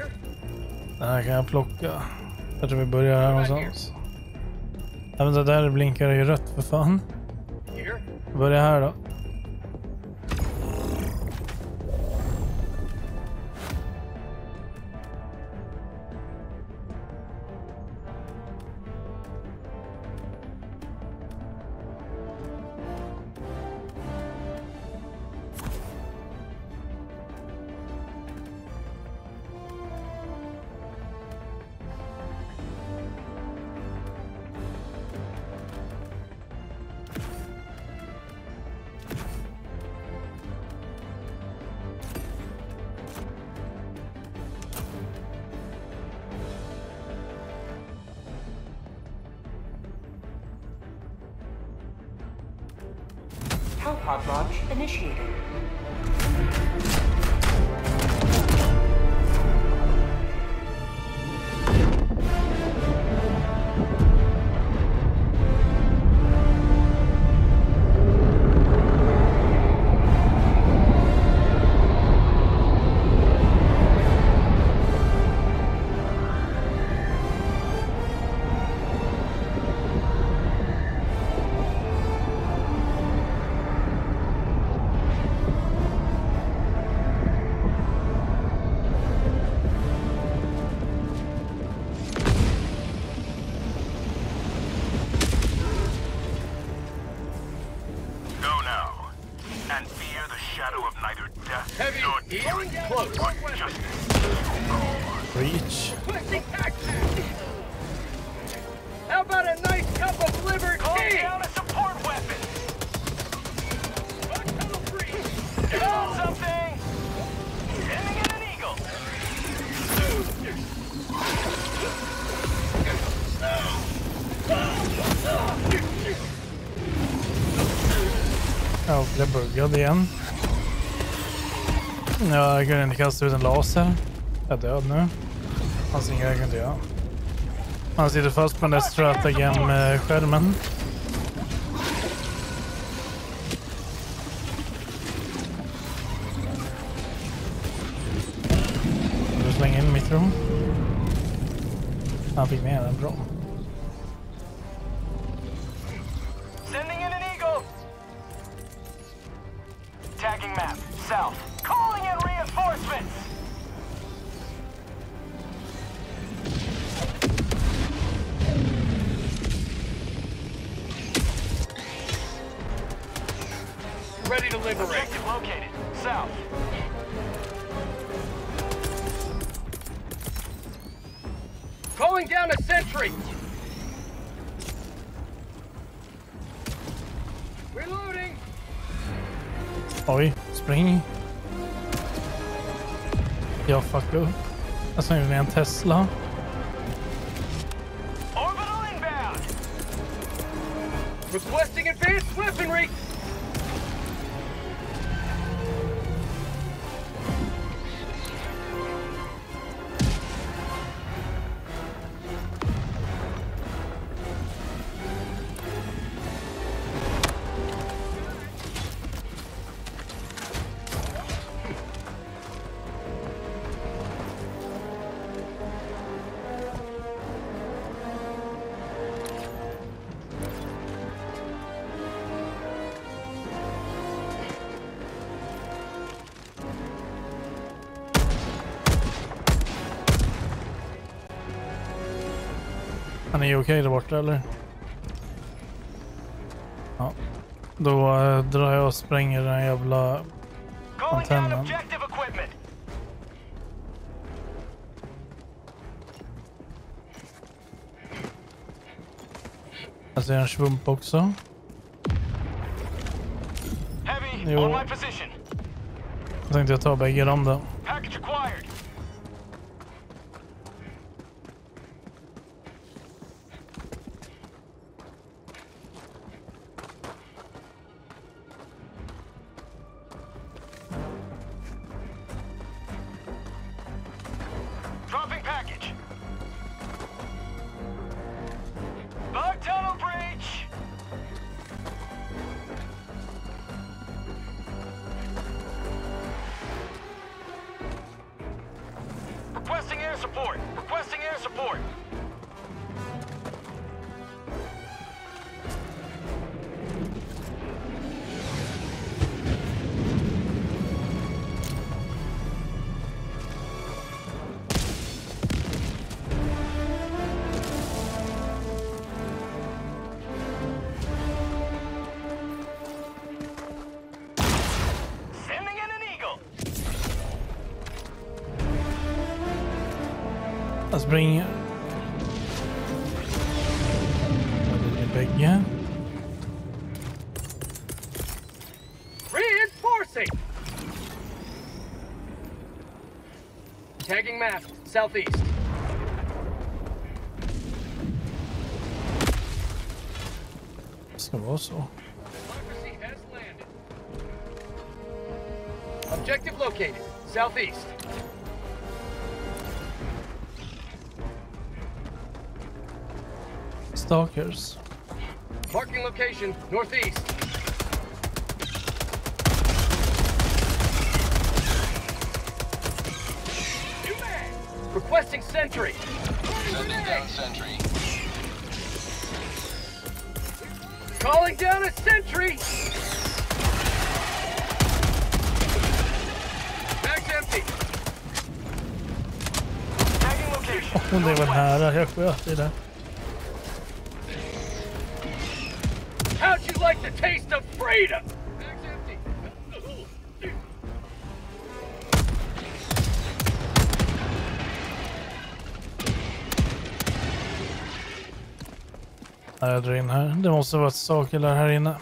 Den här kan jag plocka. Jag tror vi börjar här någonstans. Även det där blinkar ju rött för fan. Börja här då. Pod launch initiated. Reach. How about a nice cup of liver tea? Down a support weapon. Got something. Sending in an eagle. Ja, jag buggade igen. Ja, jag kunde inte kasta ut en laser. Jag är död nu. Fanns inget jag kunde göra. Han sitter fast på den där stratagem-skärmen. Du slänger in mitt rum. Han fick med den bra. Sending in an eagle. Tagging map south. Calling in reinforcements. Ready to liberate. Objective located. South. Calling down a sentry. Reloading. Oj, spring. Jag fuckade upp. Jag slängde ner en Tesla. Orbital inbound. Requesting advanced weaponry. Han är okej där borta, eller? Ja. Då drar jag och spränger den jävla antennen. Jag ser en svump också. Jo. Jag tänkte jag ta bägge dem då. Dropping package. Bug tunnel breach. Requesting air support. Requesting air support. Sending in an eagle. Jag springer. Det är bägge. Reinforcing! Tagging map, southeast. Det ska vara så. Democracy has landed. Objective located, southeast. Stalkers. Marking location, northeast. New man! Requesting sentry. Sending down sentry. Calling down a sentry! Bag's empty. Tagging location. Det var nära. Jag sköt i det. How'd you like the taste of freedom? Bag's empty. Jag drar in här. Det måste vara ett stalker här inne.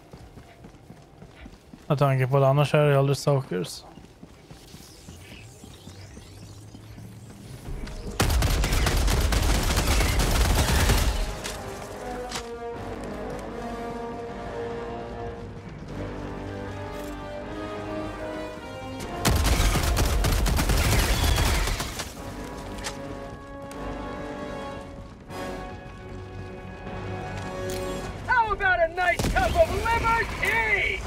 Med tanke på att annars är det aldrig stalkers. How about a nice cup of liberty?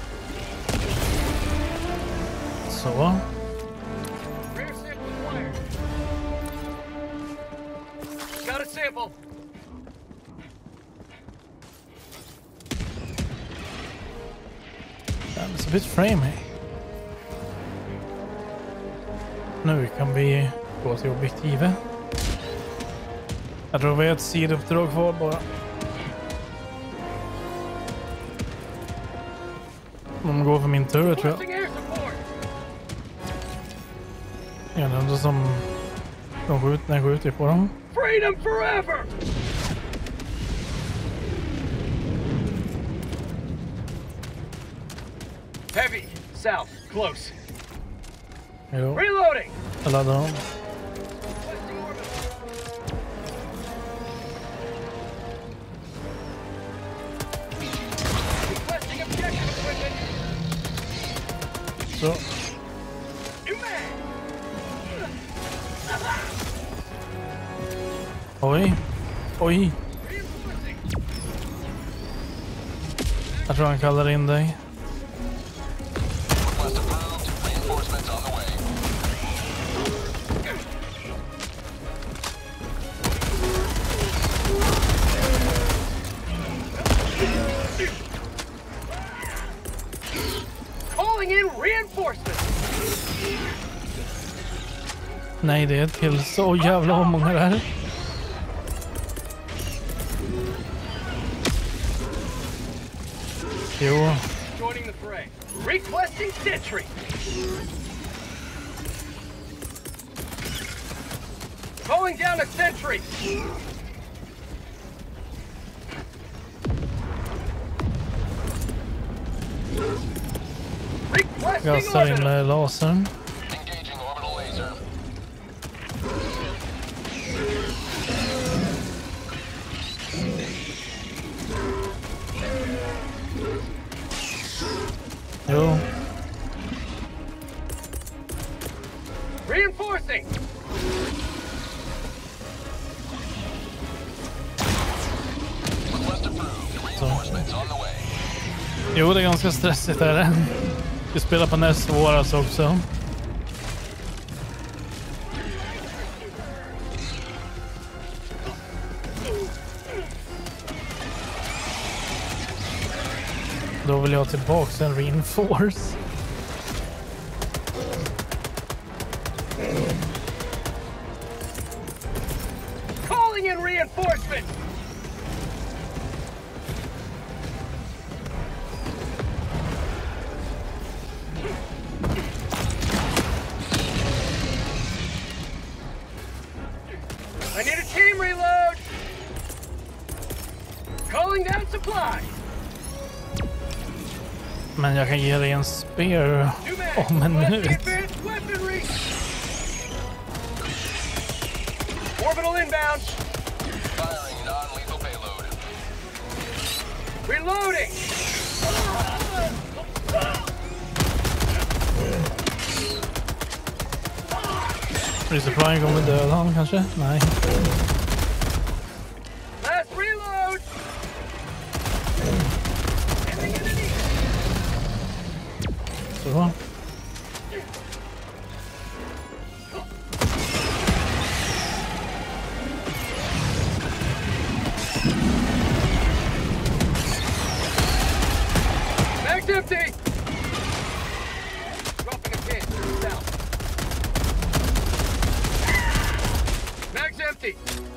Så. Rare sample acquired. Got a sample. Damn, it's a bit framey. Nu kan vi gå till objektivet. Jag tror vi har ett sidouppdrag kvar bara. De går för min tur tror jag. Requesting air support. Jag är ändå som de skjuter när jag skjuter på dem. Freedom forever! Heavy, south, close. Jo, Reloading! jag laddar dem. Requesting orbit. Requesting objective equipment. Så. New man! Oj. Oj. Reinforcing. Jag tror han kallar in dig. Request approved. Reinforcements on the way. Calling in reinforcements. Nej, det är till så jävla många där. Jo, Joining the fray. Requesting sentry. Calling down a sentry. Requesting gastar in orbital. med lasern. Engaging orbital laser. Jo, Reinforcing. Request approved. Reinforcements on the way. jo, det är ganska stressigt där. Vi spelar på näst svårast också. då vill jag ha tillbaka en reinforce. Calling in reinforcements! I need a team reload! Calling down supply! Men jag kan ge dig en spear om en minut. Orbital inbound! Firing non-lethal payload. Reloading! Resupplying kommer döda honom kanske? Nej. Last reload! Så. Mag's empty! Dropping a pin to the south. Mag's empty!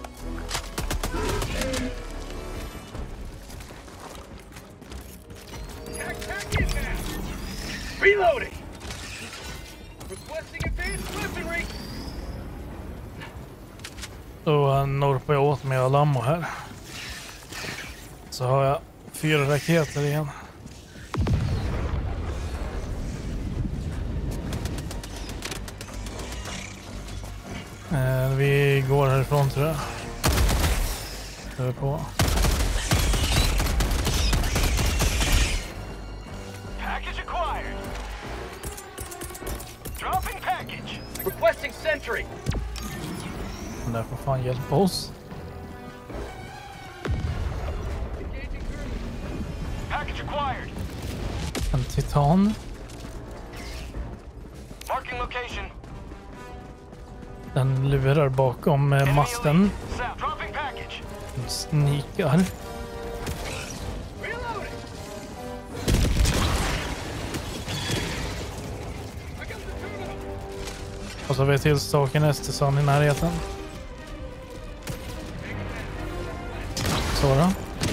Tac inbound! Reloading! Requesting advanced weaponry! Då norpar jag åt mig alla ammo här. Så har jag 4 raketer igen. Vi går härifrån tror jag. Det är på. Package acquired. Dropping package. Requesting sentry! Den där får fan hjälpa oss. Engaging group. Package acquired. En titan. Marking location. Den lurar bakom masten. South. Dropping package. Den snikar. Reloading! I got the terminal! Och så har vi till staken Estesan i närheten. Så då.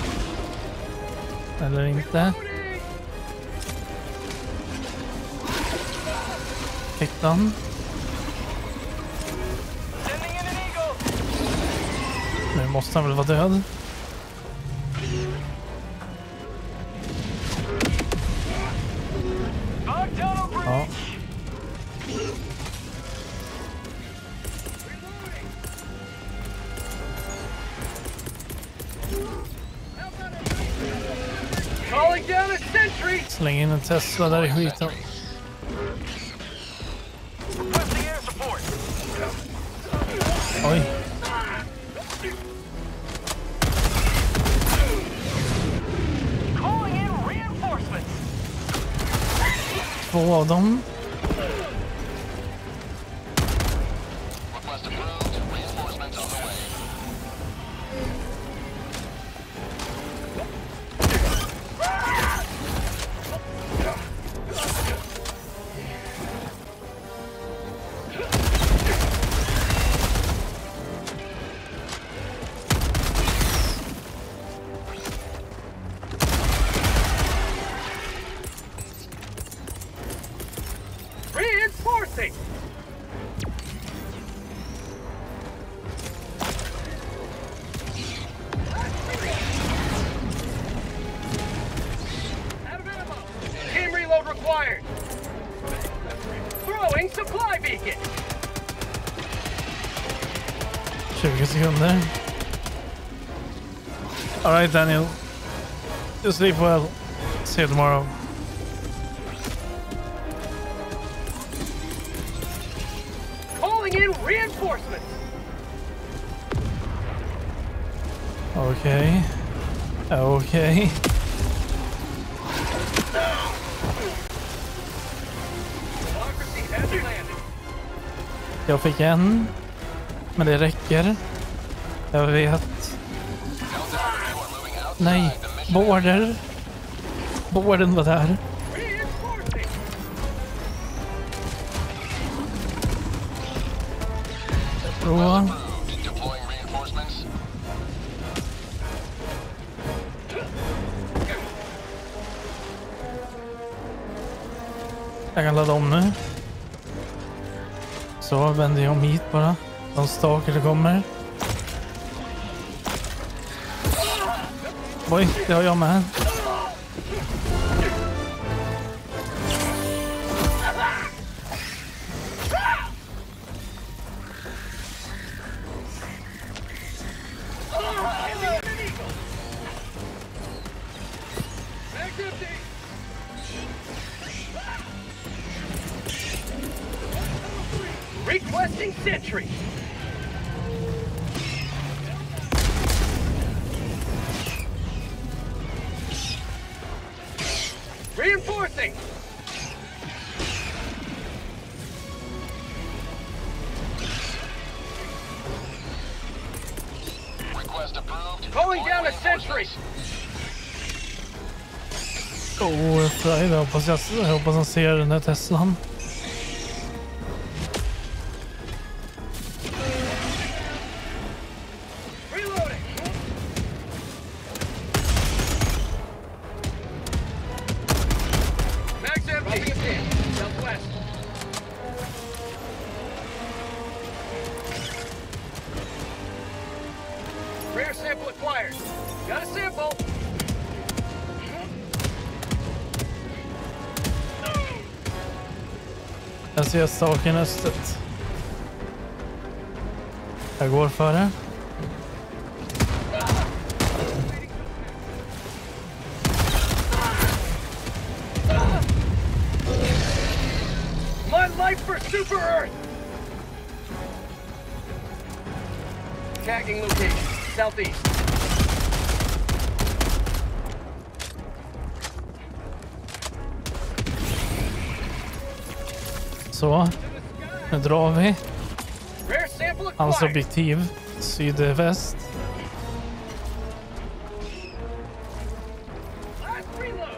Eller inte. Fick den. Sending in an eagle. Nu måste han väl vara död. Bug tunnel breach. Ja. Calling down a sentry! Släng in en Tesla där i skiten. Requesting air support. Oj. Calling in reinforcements. 2 av dem. Request approved. Reinforcements on the way. Reinforcing! Out of ammo! Team reload required! Throwing supply beacon! 20 sekunder. Alright Daniel. You sleep well. See you tomorrow. Calling in reinforcements! Okej. Okej. Democracy has landed. Jag fick en. Men det räcker. Jag vet. Nej. Border. Båden var där. Reinforcing! Bra. Approved. Deploying reinforcements. Jag kan ladda om nu. Så vänder jag om hit bara. De stalker det kommer. Oj, det har jag med. Back empty! Requesting sentry! Reinforcing! Request approved. Calling down a Deploying sentry! Oh, Frida, jag hoppas han ser den där Teslan. Reloading! Max empty! Southwest. Rare sample acquired. Got a sample. Jag ser stalkern östet. Jag går före. My life for Super Earth! Tagging location, southeast. Så, nu drar vi. Rare sample Hans acquired. objektiv, sydväst. Last reload.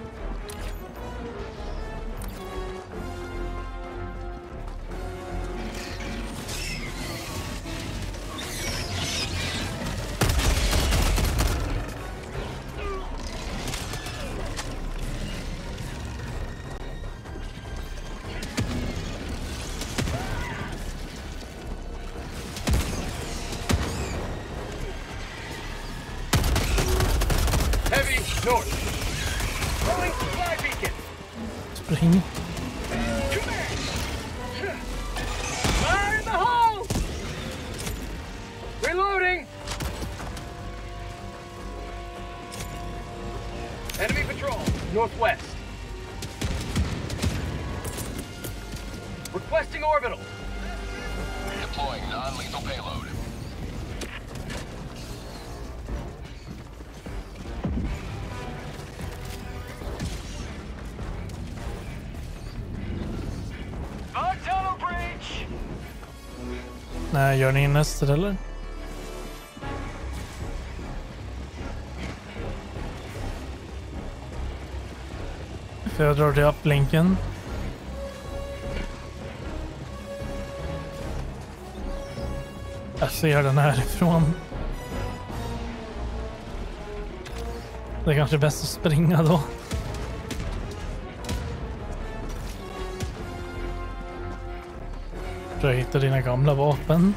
Heavy north. Rolling supply beacon. Spring. Fire in the hole! Reloading! Enemy patrol, northwest. Requesting orbital. Deploying non-lethal payload. Bug tunnel breach! Nej, gör ni in nästa eller? För jag drar till upplinken. Jag ser den härifrån. Det är kanske bäst att springa då. Jag hittar dina gamla vapen.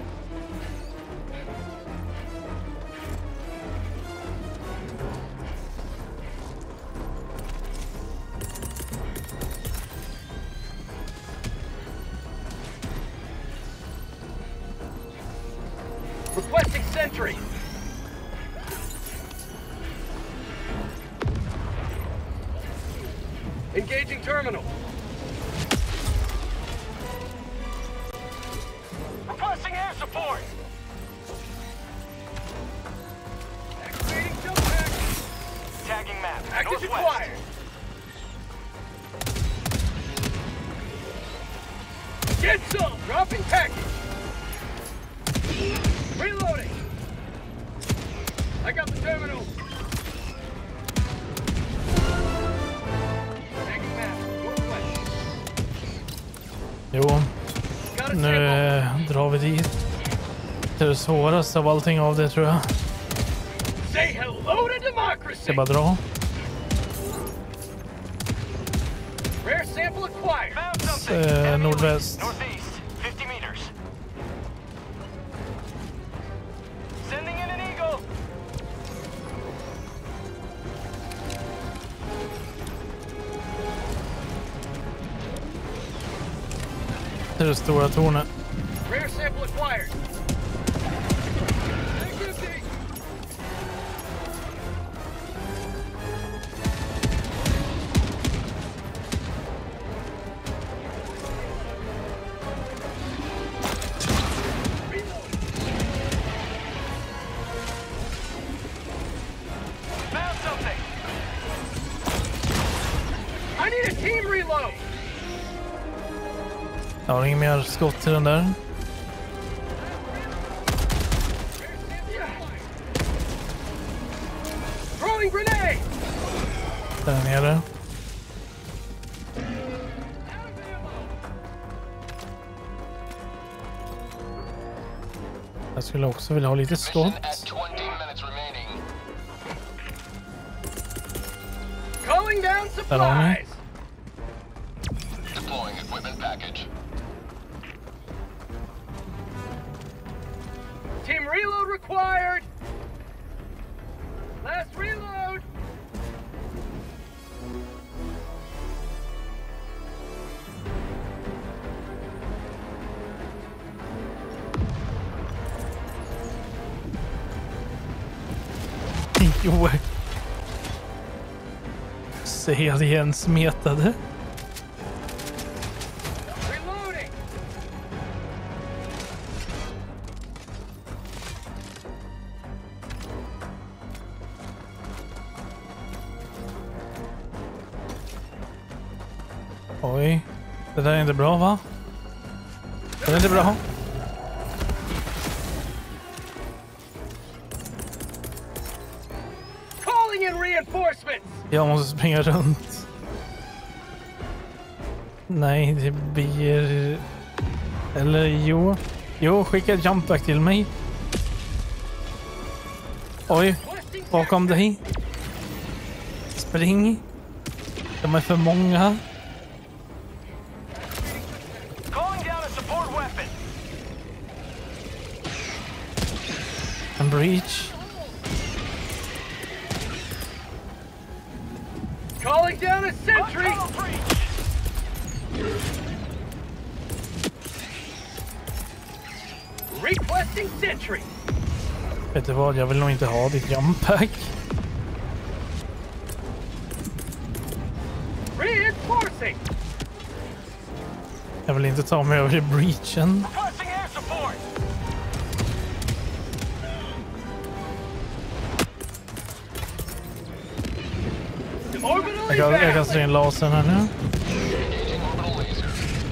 Requesting sentry. Engaging terminal. Requesting air support! Activating jump pack. Tagging map, Active northwest. acquired. Get some! Dropping package. Reloading. I got the terminal. lite det svåraste av allting av det tror jag. Say hello to democracy. Det är bara dra. Rare sample acquired. Nordväst. Northeast, 50 meters. Sending in an Eagle. Det är det stora tornet. Rare sample acquired. Activity. Found something. I need a team reload. Jag har ingen mer skott till den där. Throwing grenade. Där nere. Jag skulle också vilja ha lite Mission skott. at 20 minutes remaining. Calling down Där har ni. supplies. Deploying equipment package. Team reload required. Last reload. Jo. Säg det igen, smetade. Reloading. Oj. Det där är inte bra va? Det är inte bra. Calling in reinforcements. Jag måste springa runt. Nej, det blir... Eller jo. Jo, skicka jumpback till mig. Oj, bakom dig. Spring. De är för många. Calling down a support weapon. En breach. Calling down a sentry. Call breach. Requesting sentry. Vet du vad, jag vill nog inte ha ditt jumpback. Reinforcing. Jag vill inte ta mig över breachen. Requesting air support. Orbital Jag kan evac. slå in lasern här nu. Engaging orbital laser.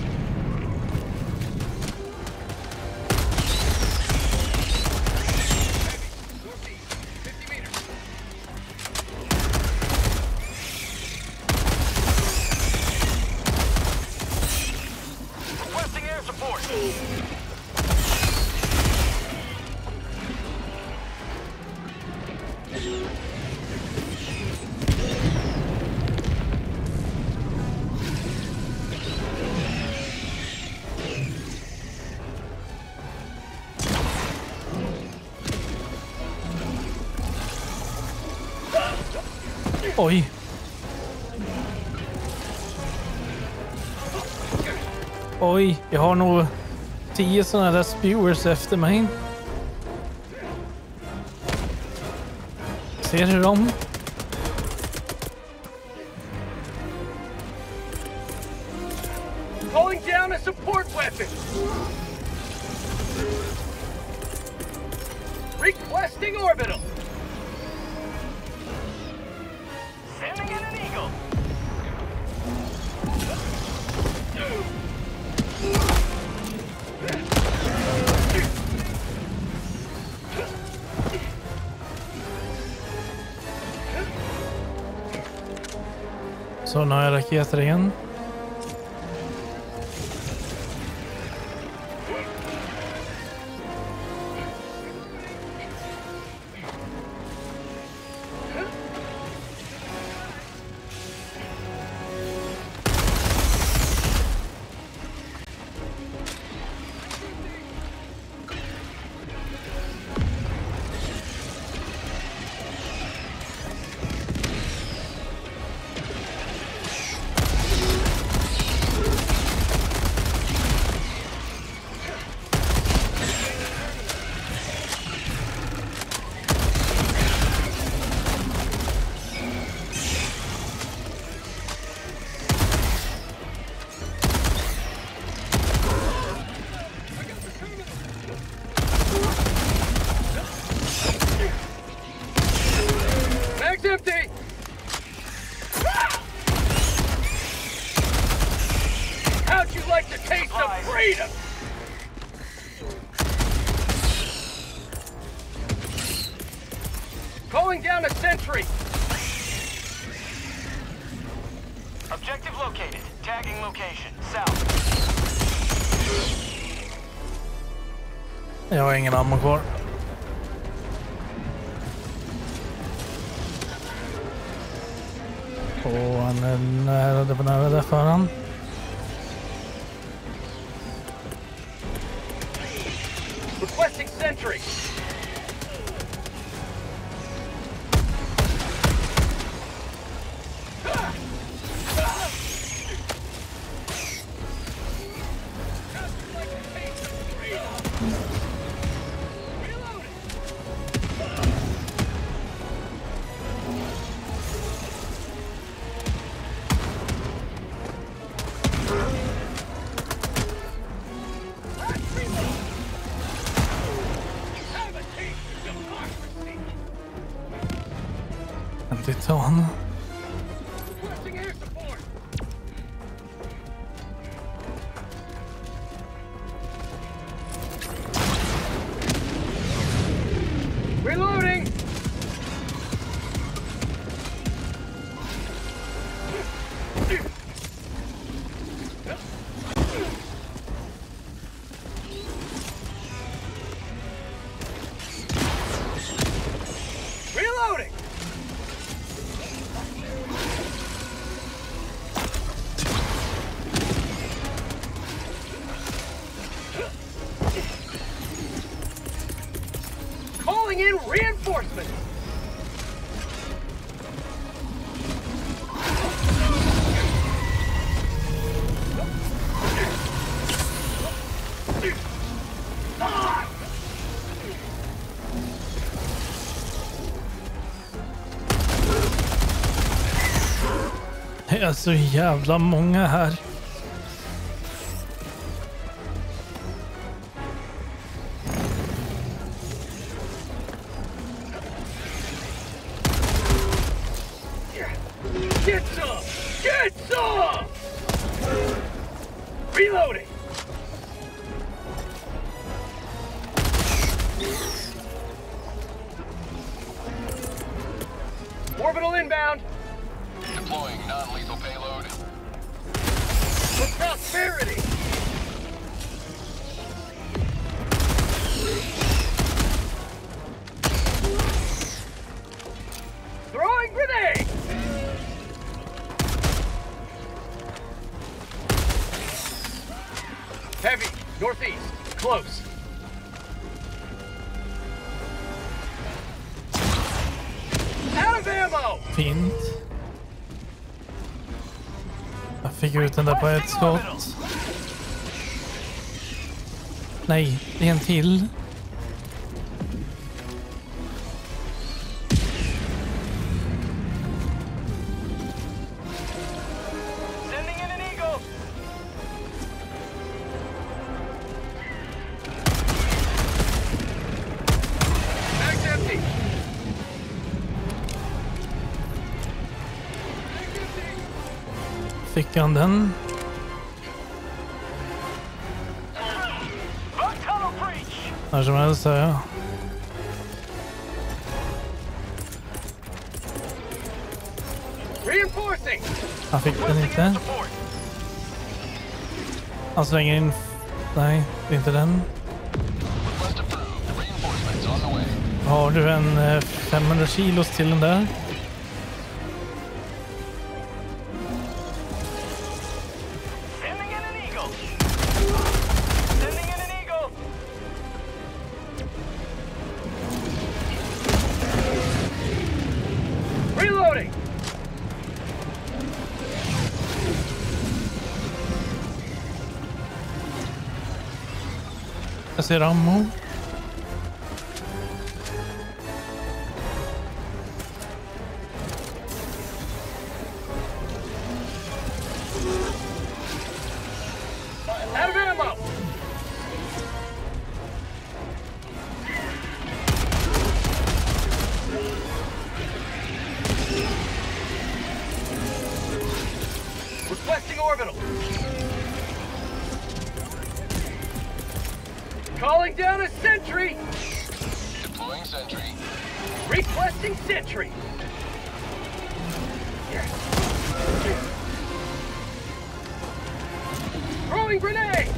Requesting air support. Oj. Oj, jag har nog 10 sådana där spewers efter mig. Ser du dem? Calling down a support weapon. Requesting orbital. Sending in an Eagle. Så nu har jag raketer igen. Calling down a sentry. Objective located. Tagging location. South. Jag har ingen ammo kvar. Och han är nära, det var nära där för han. Requesting sentry. En titan. Requesting air support. Reloading. Reloading. Calling in reinforcements. Det är så jävla många här. Get some! Get some! Reloading! Orbital inbound! Deploying non-lethal payload. For prosperity! Throwing grenade! Heavy, northeast, close. Out of ammo! Fint. Jag fick ut den där på ett skott. Nej, det är en till. Sending in an eagle. Mag's empty! Fick han den? Bug tunnel breach. När som helst säger jag. Reinforcing! Han fick den Requesting air inte. support. Han slänger in... Nej, det är inte den. Request approved. Reinforcements on the way. Har du en 500 kilos till den där? Sending in an eagle. Sending in an eagle. Reloading! Jag ser ammo. Out of ammo! Requesting orbital. Calling down a sentry. Deploying sentry. Requesting sentry. Throwing grenade.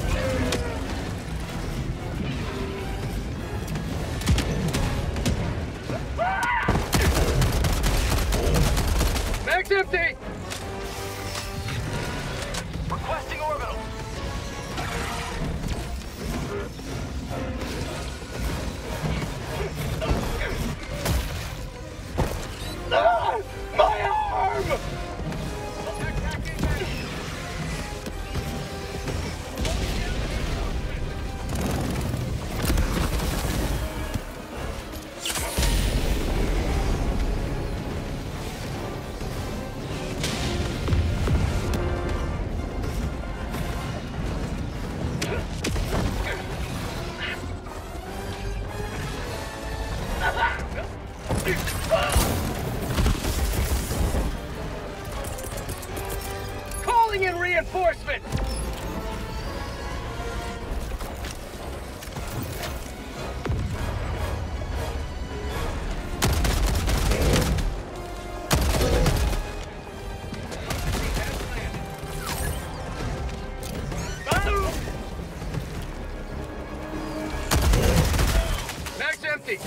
Mag's empty. Requesting orbital. Ah, my arm! Calling in reinforcements! Mag's empty!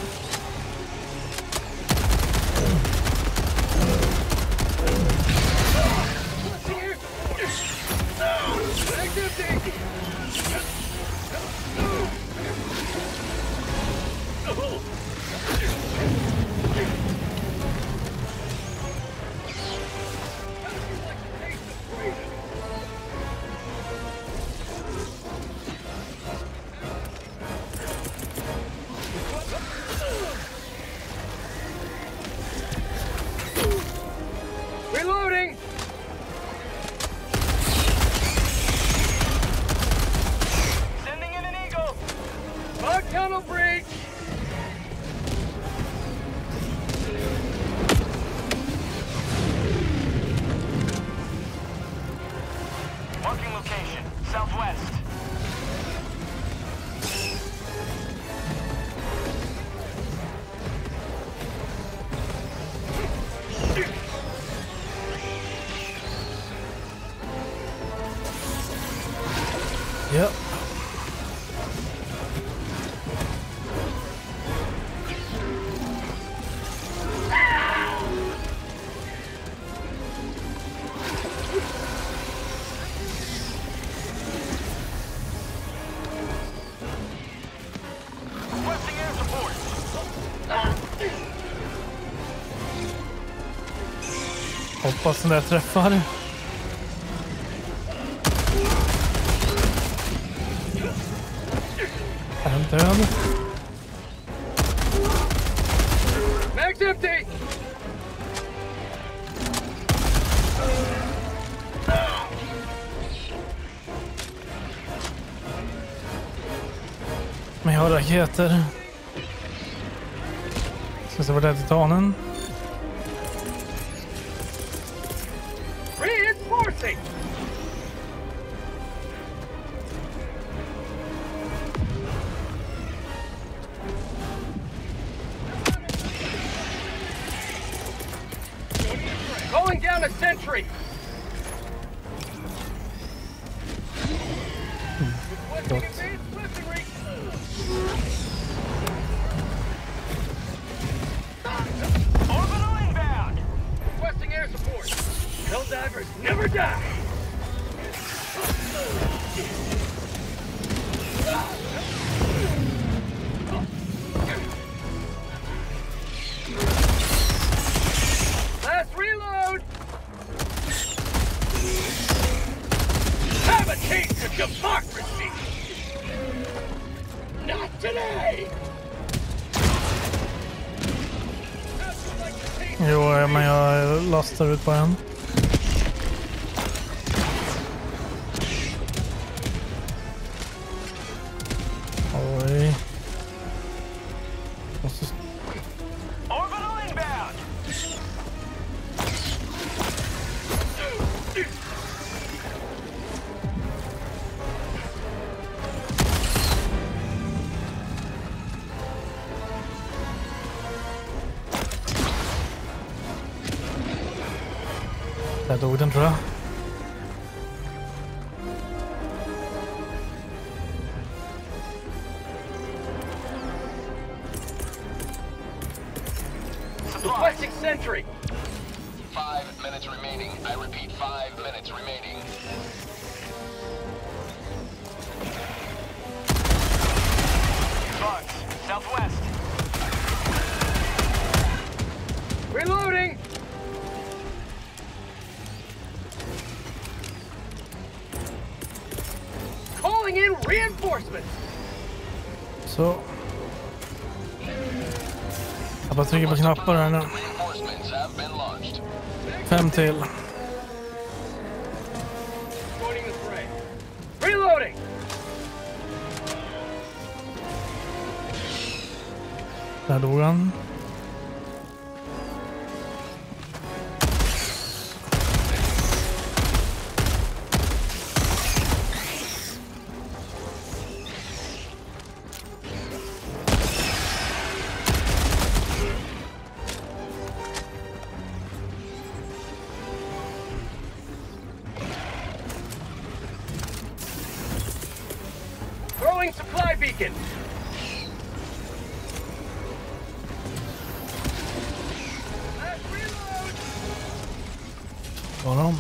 Mag's empty! Reloading! Sending in an eagle. Bug tunnel breach! Marking location. Southwest. Yep. Requesting air support. Hoppas den där träffar. Är den död? Mag's empty! Men jag har raketer. Ska se vad det är titanen. Reinforcing! Calling down a sentry! Requesting advanced weaponry! Orbital inbound. Requesting air support! Helldivers never die! Last reload! Have a taste of democracy! Not today! Jo, men jag lastar ut på en. Oj. Måste... Orbital inbound. Där dog den tror jag. Requesting sentry. 5 minutes remaining. I repeat, 5 minutes remaining. Bugs, southwest. Reloading. Calling in reinforcements. Så. Jag bara trycker på knappar här nu. Reinforcements have been launched. 5 till. Joining the fray. Reloading. Där dog han. Throwing supply beacon. Last reload. Var de?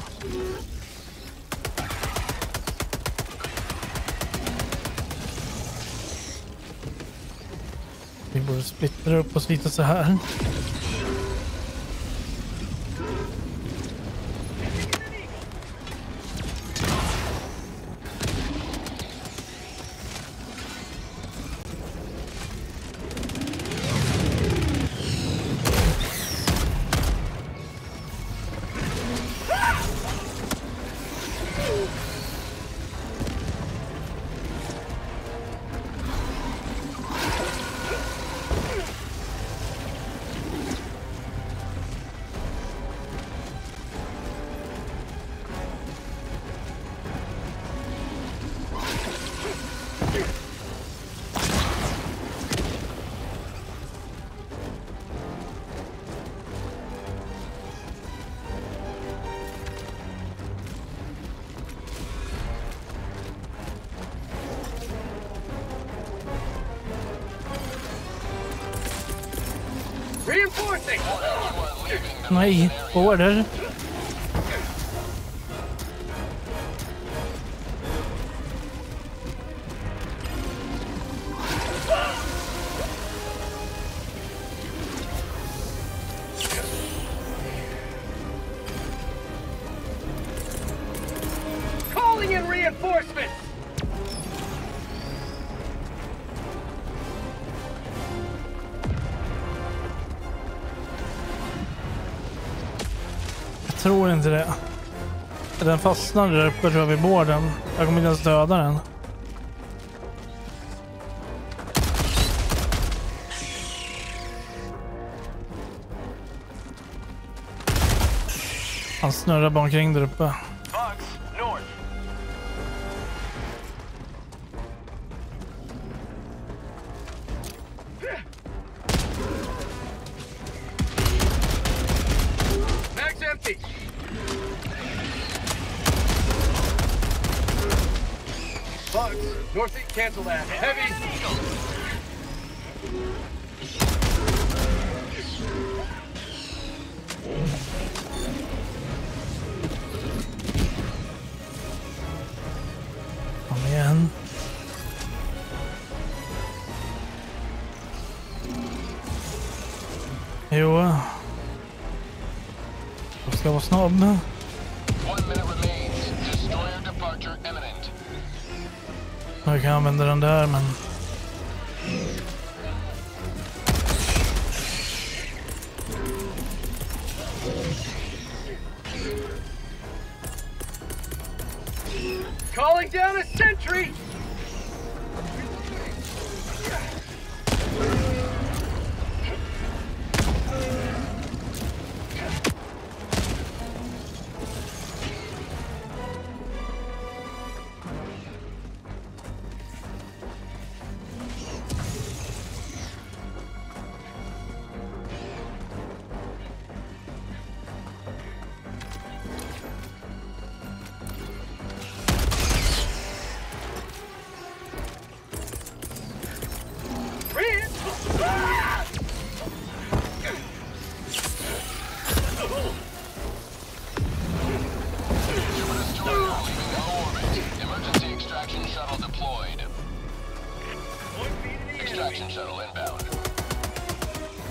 Vi borde splittra upp oss lite så här. Reinforcing. Nej, order. Calling in reinforcements. Jag tror inte det. Den fastnade där uppe tror jag vid borden. Jag kommer inte ens döda den. Han snurrar bara omkring där uppe. Bugs, north. Mag's empty. Bugs, northeast, cancel that. Heavy. Kom igen. Jo. Jag ska vara snabb. 1 minute remains. Destroyer departure imminent. Jag kan använda den där men... Calling down a sentry.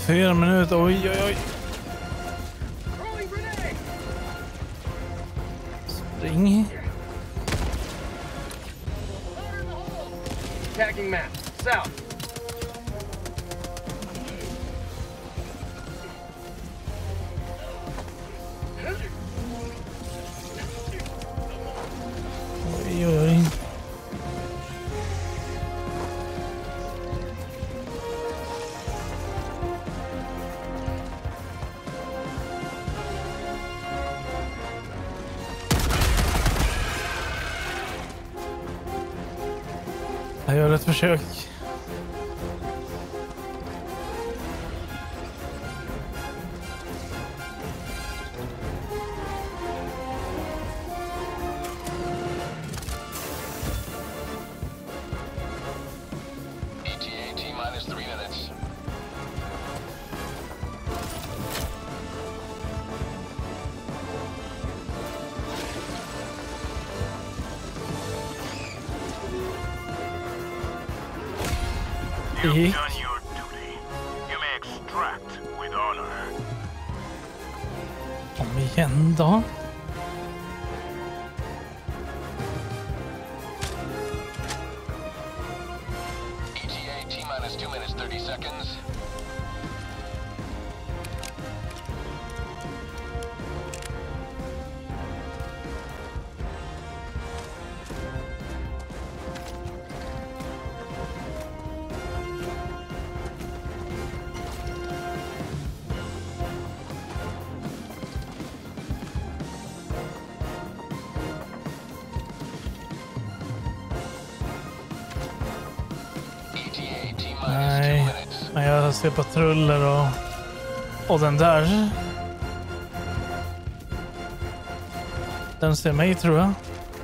4 minuter, oj. Throwing grenade! Spring. Fire in the hole! Tagging map. South. Oj. Jag gör ett försök. ETA T-minus 3 minutes. Gick. You've done your duty. You may extract with honor. Kom igen då. ETA T-minus 2 minutes 30 seconds. ETA T-minus 2 Nej, minutes. men jag ser patruller och den där. Den ser mig, tror jag.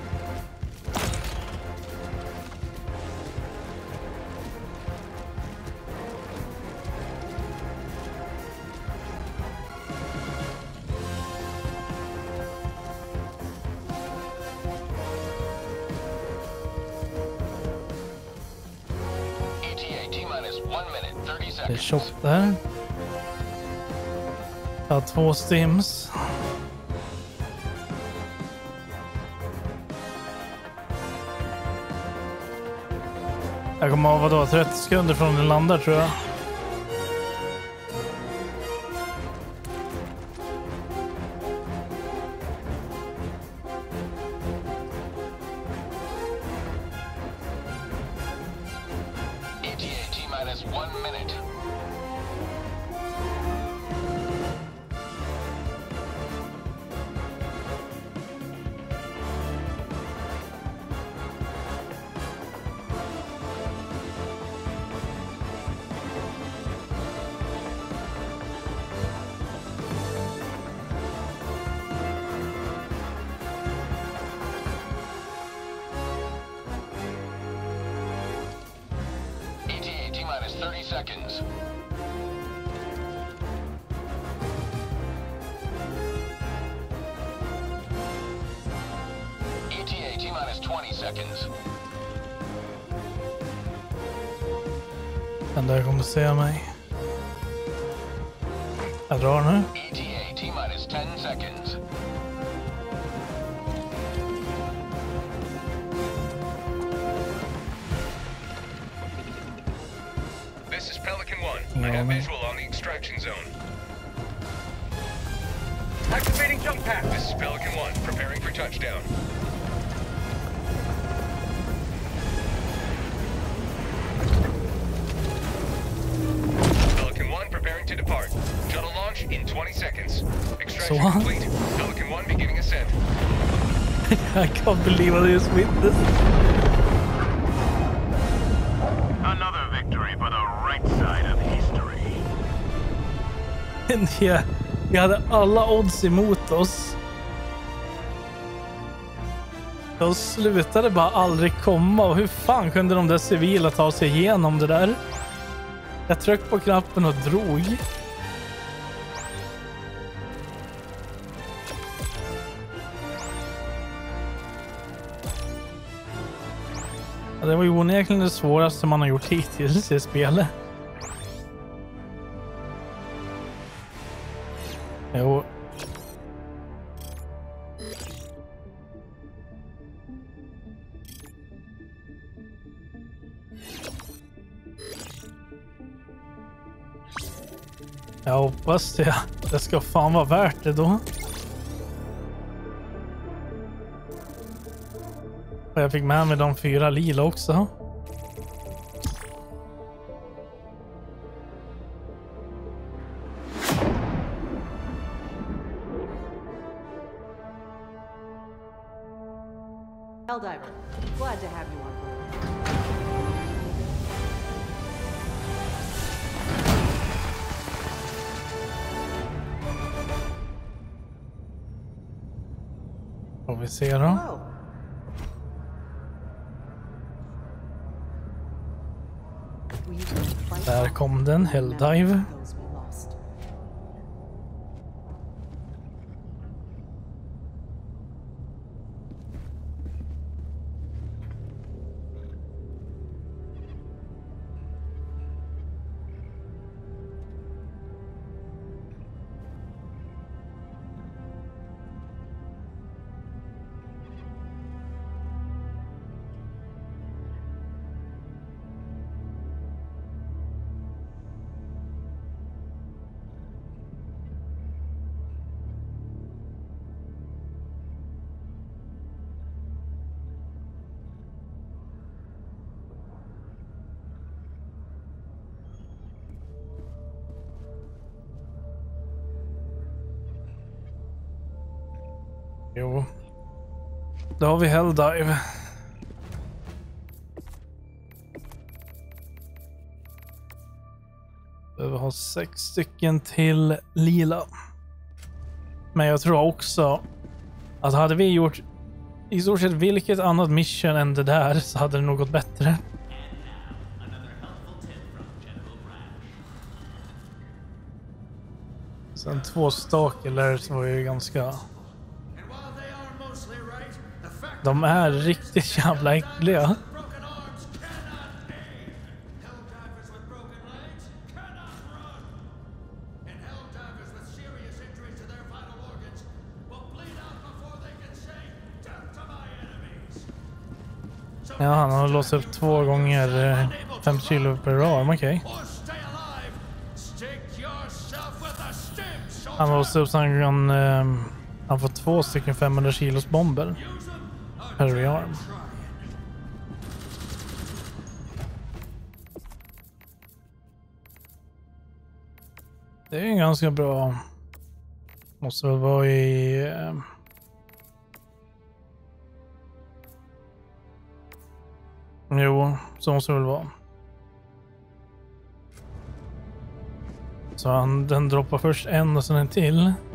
ETA T-minus 1 minute 30 Det är seconds. tjockt där. Jag har 2 stims. Jag kommer ha vadå, 30 sekunder från den landar, tror jag. ETA T-minus 1 minute. ETA T-minus 30 seconds. ETA T-minus 20 seconds. Den där kommer se mig. Jag drar nu. ETA T-minus 10 seconds. This is Pelican 1. I have visual on the extraction zone. Activating jump pack. This is Pelican 1, preparing for touchdown. Pelican 1 preparing to depart. Shuttle launch in 20 seconds. Extraction So- complete. Pelican 1 beginning ascent. I can't believe I just witnessed. Another victory for the right side of history. Vi hade alla odds emot oss. De slutade bara aldrig komma. Och hur fan kunde de där civila ta sig igenom det där? Jag tryckte på knappen och drog. Ja, det var ju onekligen det svåraste man har gjort hittills i spelet. Jo. Jag hoppas det. Det ska fan vara värt det då. Och jag fick med mig de 4 lila också. Helldiver, glad to have you on board. Får vi se då. Hello. We can fight Där kom den, Helldive. those we lost. Jo. Då har vi Helldive. Vi har 6 stycken till lila. Men jag tror också att hade vi gjort i stort sett vilket annat mission än det där så hade det nog gått bättre. Sen 2 stalkers var ju ganska... De är riktigt jävla äckliga. Ja, han har låst upp 2 gånger 5 kilo per arm, okej. Han har låst upp så han får 2 stycken 500 kilos bomber per arm. Det är en ganska bra. Måste väl vara i... Jo, så måste det väl vara. Så den droppar först en och sen en till.